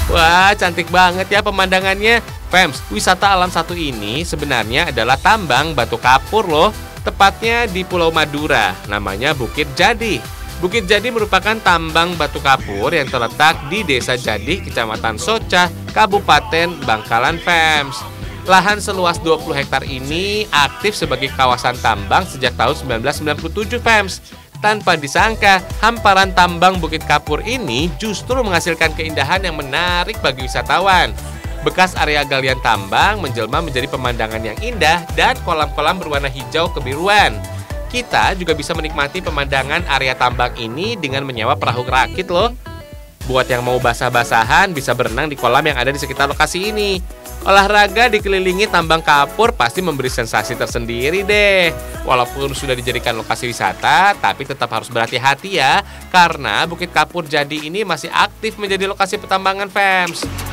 Wah, cantik banget ya pemandangannya. Fems, wisata alam satu ini sebenarnya adalah tambang batu kapur loh. Tepatnya di Pulau Madura, namanya Bukit Jadi. Bukit Jadi merupakan tambang batu kapur yang terletak di Desa Jadi, Kecamatan Soca, Kabupaten Bangkalan, Fems. Lahan seluas 20 hektar ini aktif sebagai kawasan tambang sejak tahun 1997, Fems. Tanpa disangka, hamparan tambang Bukit Kapur ini justru menghasilkan keindahan yang menarik bagi wisatawan. Bekas area galian tambang menjelma menjadi pemandangan yang indah dan kolam-kolam berwarna hijau kebiruan. Kita juga bisa menikmati pemandangan area tambang ini dengan menyewa perahu rakit loh. Buat yang mau basah-basahan bisa berenang di kolam yang ada di sekitar lokasi ini. Olahraga dikelilingi tambang kapur pasti memberi sensasi tersendiri deh. Walaupun sudah dijadikan lokasi wisata, tapi tetap harus berhati-hati ya. Karena Bukit Kapur Jadi ini masih aktif menjadi lokasi pertambangan, Fems.